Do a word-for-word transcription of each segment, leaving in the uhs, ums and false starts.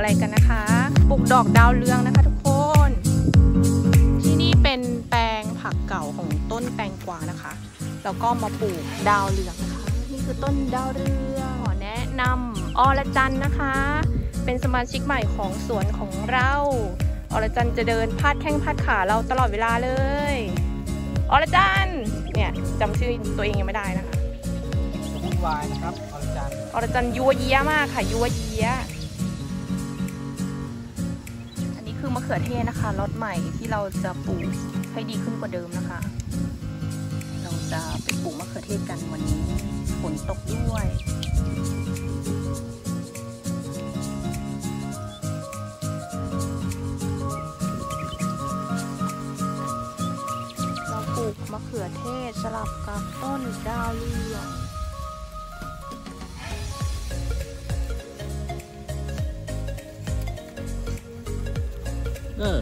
กันนะคะปลูกดอกดาวเรืองนะคะทุกคนที่นี่เป็นแปลงผักเก่าของต้นแตงกวานะคะแล้วก็มาปลูกดาวเรืองนะคะนี่คือต้นดาวเรืองขอแนะนำอรจันนะคะเป็นสมาชิกใหม่ของสวนของเราอรจันจะเดินพาดแข้งพาดขาเราตลอดเวลาเลยอรจันเนี่ยจำชื่อตัวเองยังไม่ได้นะคะวุ่นวายนะครับอรจันอรจันยัวเยี้ยมากค่ะยัวเยี้ยอันนี้คือมะเขือเทศนะคะรสใหม่ที่เราจะปลูกให้ดีขึ้นกว่าเดิมนะคะเราจะไปปลูกมะเขือเทศกันวันนี้ฝนตกด้วยเราปลูกมะเขือเทศสลับกับต้นดาวเรืองเออ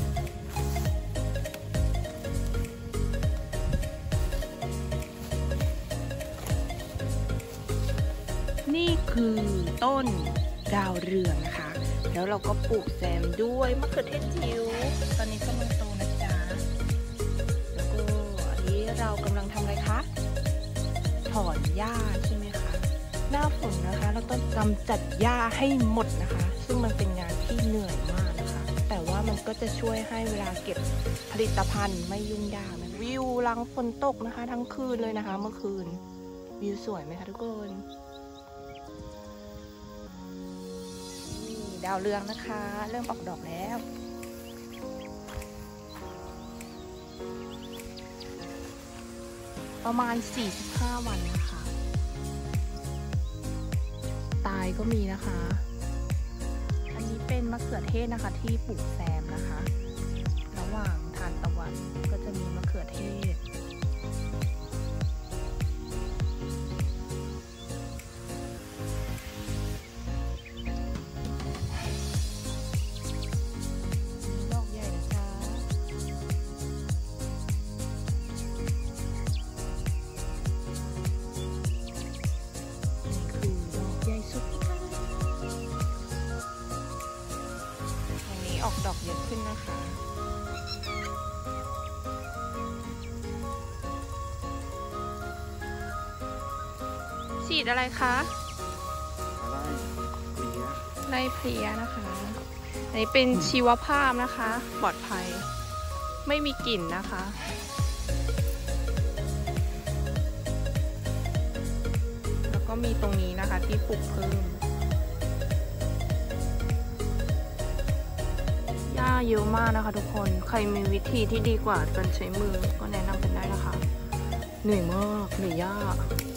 นี่คือต้นดาวเรืองนะคะแล้วเราก็ปลูกแซมด้วยมะเขือเทศจิ๋วตอนนี้กำลังโตนะจ๊ะแล้วก็อันนี้เรากำลังทำอะไรคะถอนหญ้าใช่ไหมคะหน้าฝนนะคะเราต้องกำจัดหญ้าให้หมดนะคะซึ่งมันเป็นงานที่เหนื่อยมากนะคะแต่ว่ามันก็จะช่วยให้เวลาเก็บผลิตภัณฑ์ไม่ยุ่งยากนะวิวหลังฝนตกนะคะทั้งคืนเลยนะคะเมื่อคืนวิวสวยไหมคะทุกคนดาวเรืองนะคะเริ่มออกดอกแล้วประมาณสี่สิบห้าวันนะคะตายก็มีนะคะอันนี้เป็นมะเขือเทศนะคะที่ปลูกแซมนะคะระหว่างทานตะวันก็จะมีมะเขือเทศออกดอกเยอะขึ้นนะคะฉีดอะไรคะไล่เพลี้ยนะคะอันนี้เป็นชีวภาพนะคะปลอดภัยไม่มีกลิ่นนะคะแล้วก็มีตรงนี้นะคะที่ปลูกเพิ่มเยอะมากนะคะทุกคนใครมีวิธีที่ดีกว่าการใช้มือก็แนะนำกันได้นะคะเหนื่อยมากเหนื่อยยาก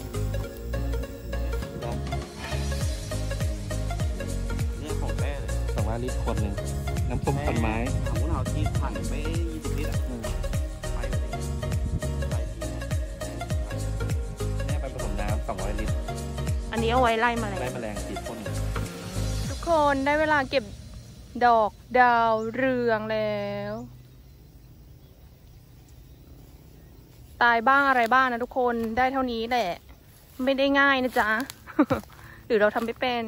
เนี่ยของแม่เลยสองร้อยลิตรขวดหนึ่งน้ำส้มพันไม้ของเราที่ผ่านไปยี่สิบลิตรอ่ะไปไปทีแม่ไปผสมน้ำสองร้อยลิตรอันนี้เอาไว้ไล่แมลงไล่แมลงฉีดพ่นทุกคนได้เวลาเก็บดอกดาวเรืองแล้วตายบ้างอะไรบ้างนะทุกคนได้เท่านี้แหละไม่ได้ง่ายนะจ๊ะ หรือเราทำไม่เป็น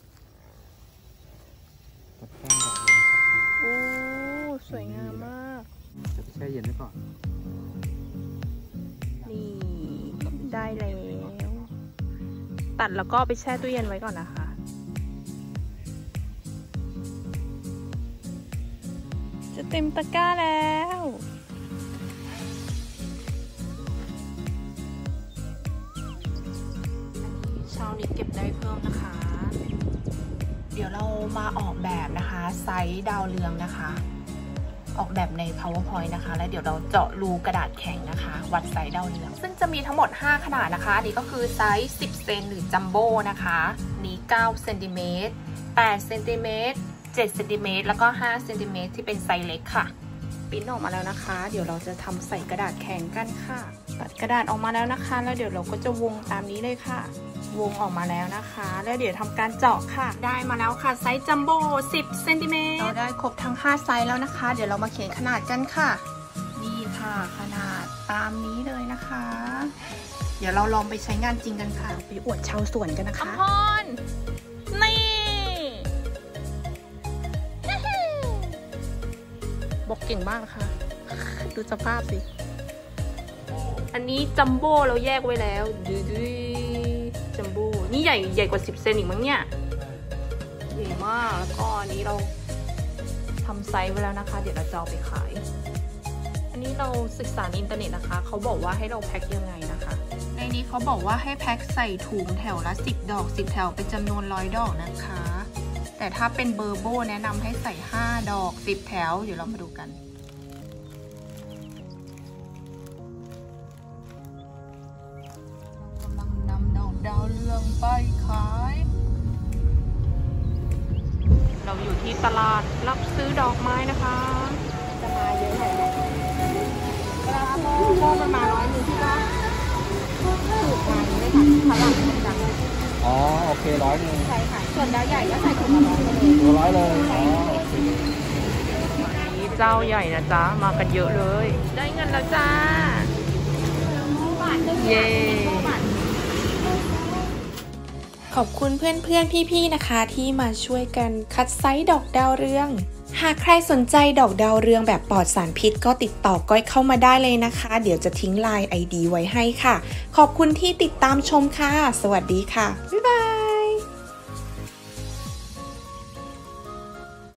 โอ้สวยงามมากจะแช่เย็นไว้ก่อนนี่ได้แล้วตัดแล้วก็ไปแช่ตู้เย็นไว้ก่อนนะคะจะเต็มตะกร้าแล้วเช้านี้เก็บได้เพิ่มนะคะเดี๋ยวเรามาออกแบบนะคะไซส์ดาวเรืองนะคะออกแบบใน PowerPoint นะคะแล้วเดี๋ยวเราเจาะรูกระดาษแข็งนะคะวัดไซส์ดาวเรืองซึ่งจะมีทั้งหมดห้าขนาดนะคะนี่ก็คือไซส์สิบเซนหรือจัมโบ้นะคะนี้เก้าเซนติเมตรแปดเซนติเมตรเจ็ดเซนติเมตรแล้วก็ห้าเซนติเมตรที่เป็นไซส์เล็กค่ะปิ้นออกมาแล้วนะคะเดี๋ยวเราจะทำใส่กระดาษแข็งกันค่ะตัดกระดาษออกมาแล้วนะคะแล้วเดี๋ยวเราก็จะวงตามนี้เลยค่ะวงออกมาแล้วนะคะแล้วเดี๋ยวทำการเจาะค่ะได้มาแล้วค่ะไซส์จัมโบ้สิบเซนติเมตรเราได้ครบทั้งห้าไซส์แล้วนะคะเดี๋ยวเรามาเขียนขนาดกันค่ะนี่ค่ะขนาดตามนี้เลยนะคะเดี๋ยวเราลองไปใช้งานจริงกันค่ะไปอวดชาวสวนกันนะคะอภรนี่เก่งมากนะคะดูสภาพสิอันนี้จัมโบ้เราแยกไว้แล้วดูดูจัมโบ้นี่ใหญ่ใหญ่กว่าสิบเซนอีกมั้งเนี่ยใหญ่มากแล้วก็อันนี้เราทำไซส์ไว้แล้วนะคะเดี๋ยวเราจะเอาไปขายอันนี้เราศึกษาในอินเทอร์เน็ตนะคะเขาบอกว่าให้เราแพ็คยังไงนะคะในนี้เขาบอกว่าให้แพ็คใส่ถุงแถวละสิบดอกสิบแถวเป็นจำนวนร้อยดอกนะคะแต่ถ้าเป็นเบอร์โบแนะนำให้ใส่ห้าดอกสิบแถวเดี๋ยวเรามาดูกันกำลังนำดอกดาวเรืองไปขายเราอยู่ที่ตลาดรับซื้อดอกไม้นะคะจะมาเยอะหน่อยนะเวลาโมโมมันมาร้อยหนึ่งที่ว่าถูกมาเลยค่ะพลังเหมือนกันอ๋อโอเคร้อยหนึ่งใช่ค่ะส่วนดาวใหญ่ก็ใส่ถุงละร้อยเลยตัวร้อยเลยอ๋อนี่เจ้าใหญ่นะจ๊ะมากันเยอะเลยได้เงินแล้วจ้าเย้ขอบคุณเพื่อนๆพี่ๆนะคะที่มาช่วยกันคัดไซส์ดอกดาวเรืองหากใครสนใจดอกดาวเรืองแบบปลอดสารพิษก็ติดต่อก้อยเข้ามาได้เลยนะคะเดี๋ยวจะทิ้งไลน์ ไอ ดี ไว้ให้ค่ะขอบคุณที่ติดตามชมค่ะสวัสดีค่ะบ๊ายบาย